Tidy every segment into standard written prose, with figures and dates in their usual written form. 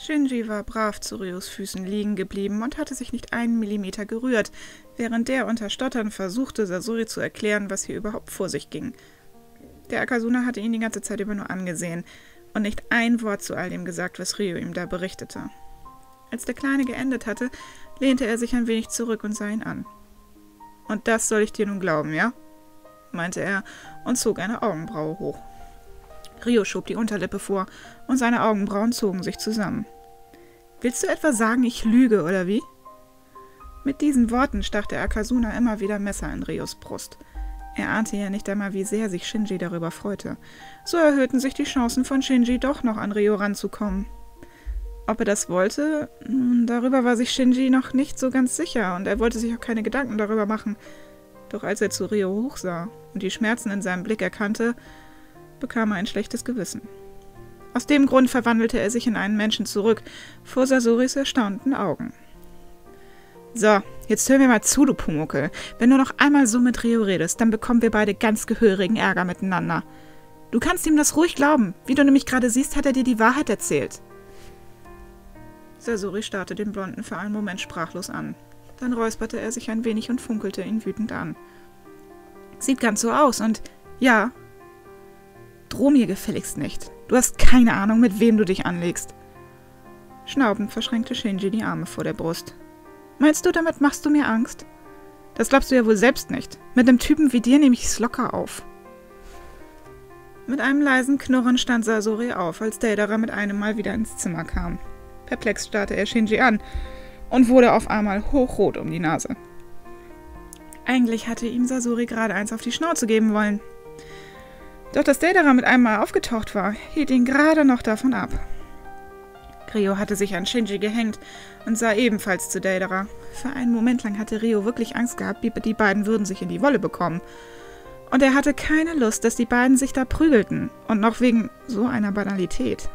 Shinji war brav zu Ryos Füßen liegen geblieben und hatte sich nicht einen Millimeter gerührt, während der unter Stottern versuchte, Sasori zu erklären, was hier überhaupt vor sich ging. Der Akasuna hatte ihn die ganze Zeit über nur angesehen und nicht ein Wort zu all dem gesagt, was Ryo ihm da berichtete. Als der Kleine geendet hatte, lehnte er sich ein wenig zurück und sah ihn an. »Und das soll ich dir nun glauben, ja?« meinte er und zog eine Augenbraue hoch. Ryo schob die Unterlippe vor und seine Augenbrauen zogen sich zusammen. »Willst du etwa sagen, ich lüge, oder wie?« Mit diesen Worten stach der Akasuna immer wieder Messer in Ryos Brust. Er ahnte ja nicht einmal, wie sehr sich Shinji darüber freute. So erhöhten sich die Chancen von Shinji, doch noch an Ryo ranzukommen. Ob er das wollte, darüber war sich Shinji noch nicht so ganz sicher und er wollte sich auch keine Gedanken darüber machen. Doch als er zu Ryo hochsah und die Schmerzen in seinem Blick erkannte, bekam er ein schlechtes Gewissen. Aus dem Grund verwandelte er sich in einen Menschen zurück, vor Sasoris erstaunten Augen. »So, jetzt hör mir mal zu, du Pumuckl. Wenn du noch einmal so mit Ryo redest, dann bekommen wir beide ganz gehörigen Ärger miteinander. Du kannst ihm das ruhig glauben. Wie du nämlich gerade siehst, hat er dir die Wahrheit erzählt.« Sasori starrte den Blonden für einen Moment sprachlos an. Dann räusperte er sich ein wenig und funkelte ihn wütend an. »Sieht ganz so aus und ja, droh mir gefälligst nicht. Du hast keine Ahnung, mit wem du dich anlegst.« Schnaubend verschränkte Shinji die Arme vor der Brust. »Meinst du, damit machst du mir Angst? Das glaubst du ja wohl selbst nicht. Mit einem Typen wie dir nehme ich es locker auf.« Mit einem leisen Knurren stand Sasori auf, als Deidara mit einem Mal wieder ins Zimmer kam. Perplex starrte er Shinji an und wurde auf einmal hochrot um die Nase. Eigentlich hatte ihm Sasori gerade eins auf die Schnauze geben wollen. Doch dass Deidara mit einem Mal aufgetaucht war, hielt ihn gerade noch davon ab. Ryo hatte sich an Shinji gehängt und sah ebenfalls zu Deidara. Für einen Moment lang hatte Ryo wirklich Angst gehabt, die beiden würden sich in die Wolle bekommen. Und er hatte keine Lust, dass die beiden sich da prügelten. Und noch wegen so einer Banalität.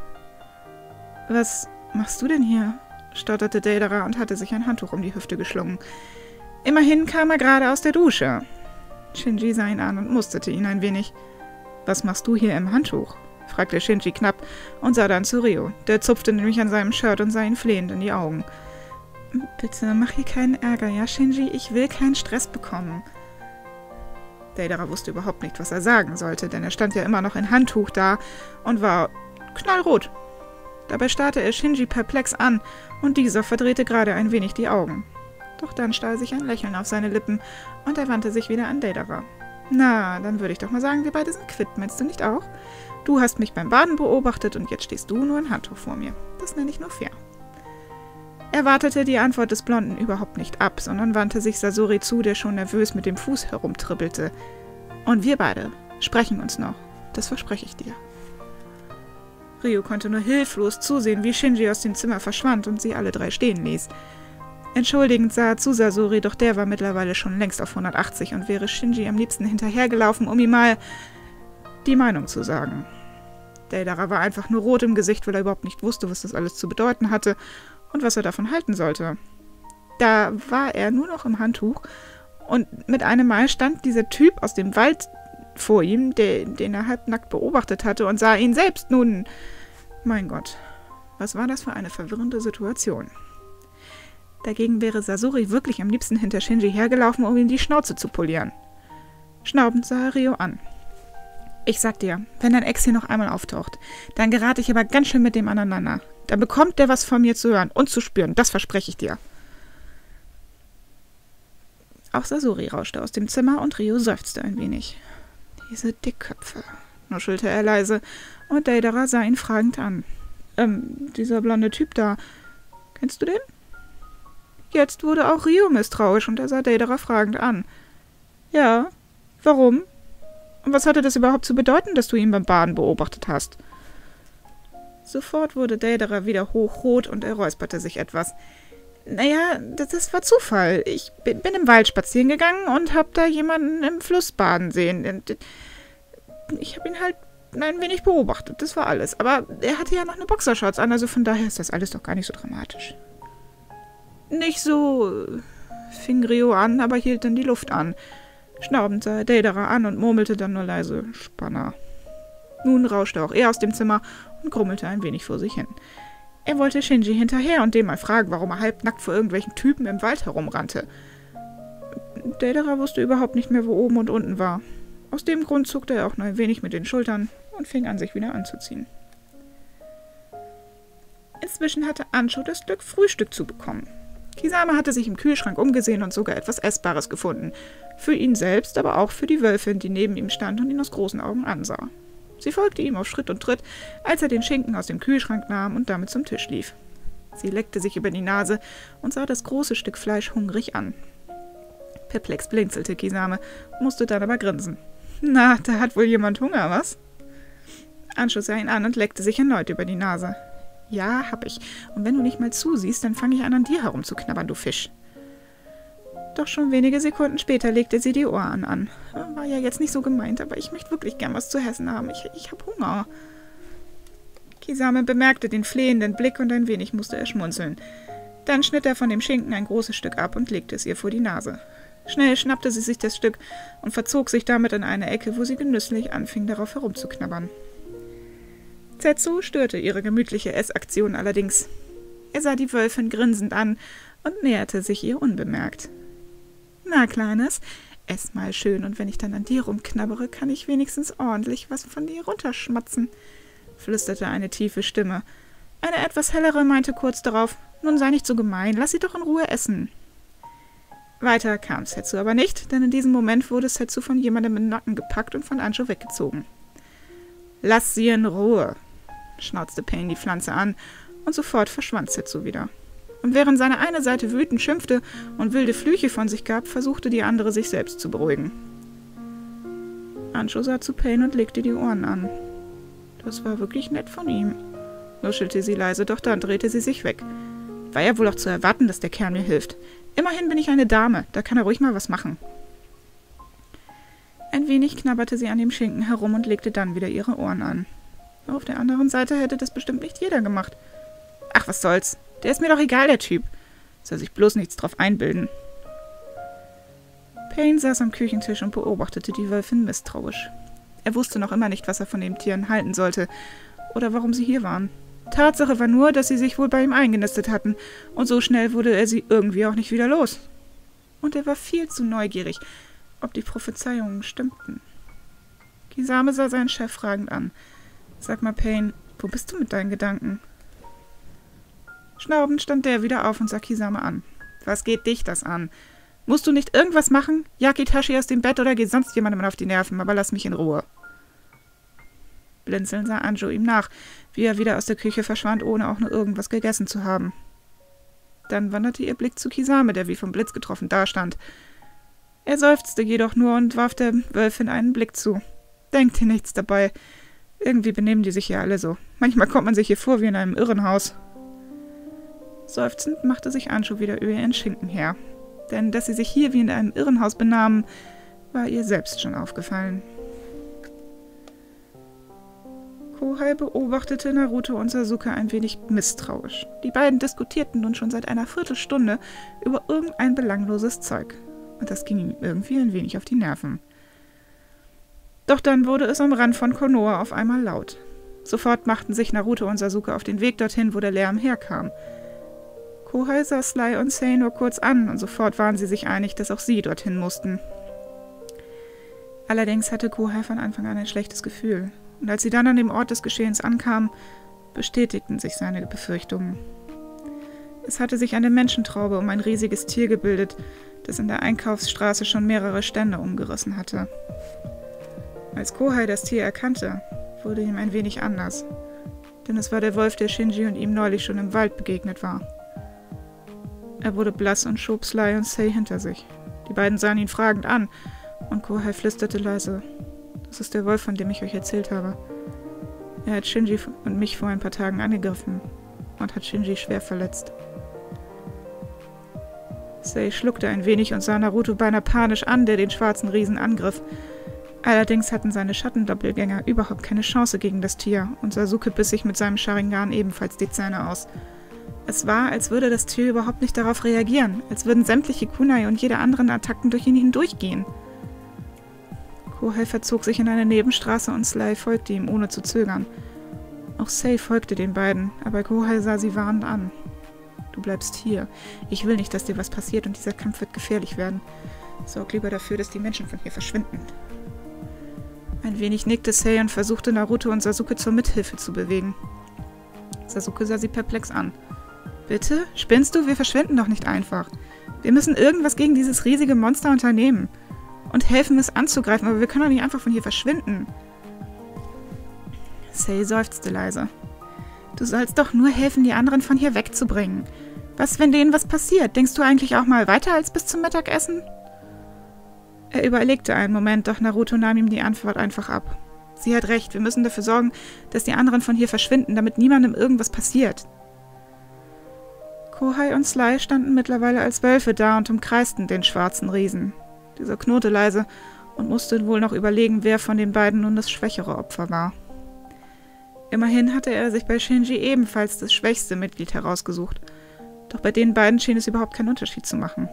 »Was machst du denn hier?« stotterte Deidara und hatte sich ein Handtuch um die Hüfte geschlungen. Immerhin kam er gerade aus der Dusche. Shinji sah ihn an und musterte ihn ein wenig. »Was machst du hier im Handtuch?« fragte Shinji knapp und sah dann zu Ryo. Der zupfte nämlich an seinem Shirt und sah ihn flehend in die Augen. »Bitte, mach hier keinen Ärger, ja, Shinji? Ich will keinen Stress bekommen.« Deidara wusste überhaupt nicht, was er sagen sollte, denn er stand ja immer noch in Handtuch da und war knallrot. Dabei starrte er Shinji perplex an und dieser verdrehte gerade ein wenig die Augen. Doch dann stahl sich ein Lächeln auf seine Lippen und er wandte sich wieder an Deidara. »Na, dann würde ich doch mal sagen, wir beide sind quitt, meinst du nicht auch? Du hast mich beim Baden beobachtet und jetzt stehst du nur in Handtuch vor mir. Das nenne ich nur fair.« Er wartete die Antwort des Blonden überhaupt nicht ab, sondern wandte sich Sasori zu, der schon nervös mit dem Fuß herumtrippelte. »Und wir beide sprechen uns noch, das verspreche ich dir.« Ryo konnte nur hilflos zusehen, wie Shinji aus dem Zimmer verschwand und sie alle drei stehen ließ. Entschuldigend sah er zu Sasori, doch der war mittlerweile schon längst auf 180 und wäre Shinji am liebsten hinterhergelaufen, um ihm mal die Meinung zu sagen. Deidara war einfach nur rot im Gesicht, weil er überhaupt nicht wusste, was das alles zu bedeuten hatte und was er davon halten sollte. Da war er nur noch im Handtuch und mit einem Mal stand dieser Typ aus dem Wald vor ihm, den er halbnackt beobachtet hatte und sah ihn selbst nun. Mein Gott, was war das für eine verwirrende Situation? Dagegen wäre Sasori wirklich am liebsten hinter Shinji hergelaufen, um ihm die Schnauze zu polieren. Schnaubend sah er Ryo an. »Ich sag dir, wenn dein Ex hier noch einmal auftaucht, dann gerate ich aber ganz schön mit dem aneinander. Dann bekommt der was von mir zu hören und zu spüren, das verspreche ich dir.« Auch Sasori rauschte aus dem Zimmer und Ryo seufzte ein wenig. »Diese Dickköpfe«, nuschelte er leise, und Deidara sah ihn fragend an. Dieser blonde Typ da, kennst du den?« Jetzt wurde auch Ryo misstrauisch und er sah Deidara fragend an. »Ja, warum? Und was hatte das überhaupt zu bedeuten, dass du ihn beim Baden beobachtet hast?« Sofort wurde Deidara wieder hochrot und er räusperte sich etwas. »Naja, das war Zufall. Ich bin im Wald spazieren gegangen und hab da jemanden im Fluss baden sehen. Ich hab ihn halt ein wenig beobachtet, das war alles. Aber er hatte ja noch eine Boxershorts an, also von daher ist das alles doch gar nicht so dramatisch.« »Nicht so«, fing Ryo an, aber hielt dann die Luft an. Schnaubend sah er Deidara an und murmelte dann nur leise »Spanner«. Nun rauschte auch er aus dem Zimmer und grummelte ein wenig vor sich hin. Er wollte Shinji hinterher und dem mal fragen, warum er halbnackt vor irgendwelchen Typen im Wald herumrannte. Deidara wusste überhaupt nicht mehr, wo oben und unten war. Aus dem Grund zuckte er auch nur ein wenig mit den Schultern und fing an, sich wieder anzuziehen. Inzwischen hatte Ansho das Glück, Frühstück zu bekommen. Kisame hatte sich im Kühlschrank umgesehen und sogar etwas Essbares gefunden. Für ihn selbst, aber auch für die Wölfin, die neben ihm stand und ihn aus großen Augen ansah. Sie folgte ihm auf Schritt und Tritt, als er den Schinken aus dem Kühlschrank nahm und damit zum Tisch lief. Sie leckte sich über die Nase und sah das große Stück Fleisch hungrig an. Perplex blinzelte Kisame, musste dann aber grinsen. »Na, da hat wohl jemand Hunger, was?« Ansho sah ihn an und leckte sich erneut über die Nase. »Ja, hab ich. Und wenn du nicht mal zusiehst, dann fange ich an dir herumzuknabbern, du Fisch.« Doch schon wenige Sekunden später legte sie die Ohren an. War ja jetzt nicht so gemeint, aber ich möchte wirklich gern was zu essen haben. Ich hab Hunger. Kisame bemerkte den flehenden Blick und ein wenig musste er schmunzeln. Dann schnitt er von dem Schinken ein großes Stück ab und legte es ihr vor die Nase. Schnell schnappte sie sich das Stück und verzog sich damit in eine Ecke, wo sie genüsslich anfing, darauf herumzuknabbern. Zetsu störte ihre gemütliche Essaktion allerdings. Er sah die Wölfin grinsend an und näherte sich ihr unbemerkt. »Na, Kleines, ess mal schön, und wenn ich dann an dir rumknabbere, kann ich wenigstens ordentlich was von dir runterschmatzen«, flüsterte eine tiefe Stimme. Eine etwas hellere meinte kurz darauf, »Nun sei nicht so gemein, lass sie doch in Ruhe essen.« Weiter kam Zetsu aber nicht, denn in diesem Moment wurde Zetsu von jemandem im Nacken gepackt und von Ansho weggezogen. »Lass sie in Ruhe«, schnauzte Pain die Pflanze an, und sofort verschwand Zetsu wieder. Und während seine eine Seite wütend schimpfte und wilde Flüche von sich gab, versuchte die andere, sich selbst zu beruhigen. Ansho sah zu Pain und legte die Ohren an. Das war wirklich nett von ihm, nuschelte sie leise, doch dann drehte sie sich weg. War ja wohl auch zu erwarten, dass der Kerl mir hilft. Immerhin bin ich eine Dame, da kann er ruhig mal was machen. Ein wenig knabberte sie an dem Schinken herum und legte dann wieder ihre Ohren an. Auf der anderen Seite hätte das bestimmt nicht jeder gemacht. Ach, was soll's. Der ist mir doch egal, der Typ. Soll sich bloß nichts drauf einbilden. Pain saß am Küchentisch und beobachtete die Wölfin misstrauisch. Er wusste noch immer nicht, was er von den Tieren halten sollte oder warum sie hier waren. Tatsache war nur, dass sie sich wohl bei ihm eingenistet hatten, und so schnell wurde er sie irgendwie auch nicht wieder los. Und er war viel zu neugierig, ob die Prophezeiungen stimmten. Kisame sah seinen Chef fragend an. »Sag mal, Pain, wo bist du mit deinen Gedanken?« Schnaubend stand der wieder auf und sah Kisame an. »Was geht dich das an? Musst du nicht irgendwas machen? Jag Itachi aus dem Bett oder geh sonst jemandem auf die Nerven, aber lass mich in Ruhe.« Blinzelnd sah Ansho ihm nach, wie er wieder aus der Küche verschwand, ohne auch nur irgendwas gegessen zu haben. Dann wanderte ihr Blick zu Kisame, der wie vom Blitz getroffen dastand. Er seufzte jedoch nur und warf der Wölfin einen Blick zu. »Denk dir nichts dabei. Irgendwie benehmen die sich hier alle so. Manchmal kommt man sich hier vor wie in einem Irrenhaus.« Seufzend machte sich Ansho wieder über ihren Schinken her. Denn dass sie sich hier wie in einem Irrenhaus benahmen, war ihr selbst schon aufgefallen. Kohei beobachtete Naruto und Sasuke ein wenig misstrauisch. Die beiden diskutierten nun schon seit einer Viertelstunde über irgendein belangloses Zeug. Und das ging ihm irgendwie ein wenig auf die Nerven. Doch dann wurde es am Rand von Konoha auf einmal laut. Sofort machten sich Naruto und Sasuke auf den Weg dorthin, wo der Lärm herkam. Kohei sah Sly und Sei nur kurz an, und sofort waren sie sich einig, dass auch sie dorthin mussten. Allerdings hatte Kohei von Anfang an ein schlechtes Gefühl, und als sie dann an dem Ort des Geschehens ankamen, bestätigten sich seine Befürchtungen. Es hatte sich eine Menschentraube um ein riesiges Tier gebildet, das in der Einkaufsstraße schon mehrere Stände umgerissen hatte. Als Kohei das Tier erkannte, wurde ihm ein wenig anders, denn es war der Wolf, der Shinji und ihm neulich schon im Wald begegnet war. Er wurde blass und schob Sly und Sei hinter sich. Die beiden sahen ihn fragend an, und Kohei flüsterte leise: »Das ist der Wolf, von dem ich euch erzählt habe. Er hat Shinji und mich vor ein paar Tagen angegriffen und hat Shinji schwer verletzt.« Sei schluckte ein wenig und sah Naruto beinahe panisch an, der den schwarzen Riesen angriff. Allerdings hatten seine Schattendoppelgänger überhaupt keine Chance gegen das Tier, und Sasuke biss sich mit seinem Sharingan ebenfalls die Zähne aus. Es war, als würde das Tier überhaupt nicht darauf reagieren, als würden sämtliche Kunai und jede anderen Attacken durch ihn hindurchgehen. Kohei verzog sich in eine Nebenstraße und Sly folgte ihm, ohne zu zögern. Auch Sei folgte den beiden, aber Kohai sah sie warnend an. »Du bleibst hier. Ich will nicht, dass dir was passiert und dieser Kampf wird gefährlich werden. Sorg lieber dafür, dass die Menschen von hier verschwinden.« Ein wenig nickte Sei und versuchte Naruto und Sasuke zur Mithilfe zu bewegen. Sasuke sah sie perplex an. »Bitte? Spinnst du? Wir verschwinden doch nicht einfach. Wir müssen irgendwas gegen dieses riesige Monster unternehmen und helfen, es anzugreifen, aber wir können doch nicht einfach von hier verschwinden.« Sei seufzte leise. »Du sollst doch nur helfen, die anderen von hier wegzubringen. Was, wenn denen was passiert? Denkst du eigentlich auch mal weiter als bis zum Mittagessen?« Er überlegte einen Moment, doch Naruto nahm ihm die Antwort einfach ab. »Sie hat recht, wir müssen dafür sorgen, dass die anderen von hier verschwinden, damit niemandem irgendwas passiert.« Kohai und Sly standen mittlerweile als Wölfe da und umkreisten den schwarzen Riesen. Dieser knurrte leise und musste wohl noch überlegen, wer von den beiden nun das schwächere Opfer war. Immerhin hatte er sich bei Shinji ebenfalls das schwächste Mitglied herausgesucht, doch bei den beiden schien es überhaupt keinen Unterschied zu machen.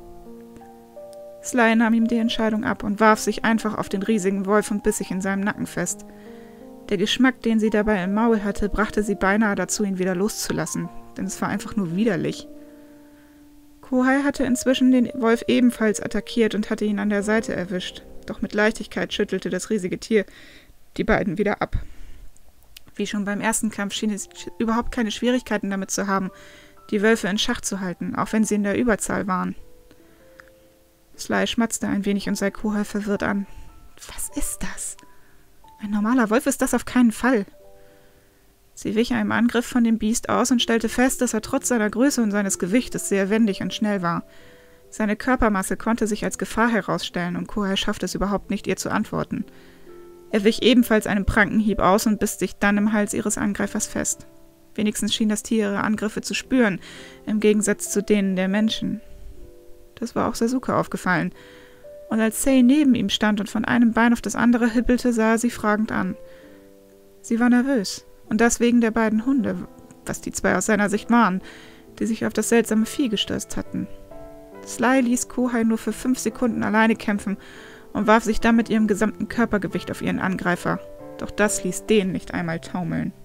Sly nahm ihm die Entscheidung ab und warf sich einfach auf den riesigen Wolf und biss sich in seinem Nacken fest. Der Geschmack, den sie dabei im Maul hatte, brachte sie beinahe dazu, ihn wieder loszulassen, denn es war einfach nur widerlich. Kohai hatte inzwischen den Wolf ebenfalls attackiert und hatte ihn an der Seite erwischt, doch mit Leichtigkeit schüttelte das riesige Tier die beiden wieder ab. Wie schon beim ersten Kampf schien es überhaupt keine Schwierigkeiten damit zu haben, die Wölfe in Schach zu halten, auch wenn sie in der Überzahl waren. Sly schmatzte ein wenig und sah Kohai verwirrt an. »Was ist das? Ein normaler Wolf ist das auf keinen Fall.« Sie wich einem Angriff von dem Biest aus und stellte fest, dass er trotz seiner Größe und seines Gewichtes sehr wendig und schnell war. Seine Körpermasse konnte sich als Gefahr herausstellen und Kohai schaffte es überhaupt nicht, ihr zu antworten. Er wich ebenfalls einem Prankenhieb aus und biss sich dann im Hals ihres Angreifers fest. Wenigstens schien das Tier ihre Angriffe zu spüren, im Gegensatz zu denen der Menschen. Das war auch Sasuke aufgefallen. Und als Sei neben ihm stand und von einem Bein auf das andere hippelte, sah er sie fragend an. Sie war nervös, und das wegen der beiden Hunde, was die zwei aus seiner Sicht waren, die sich auf das seltsame Vieh gestürzt hatten. Sly ließ Kohai nur für 5 Sekunden alleine kämpfen und warf sich dann mit ihrem gesamten Körpergewicht auf ihren Angreifer. Doch das ließ den nicht einmal taumeln.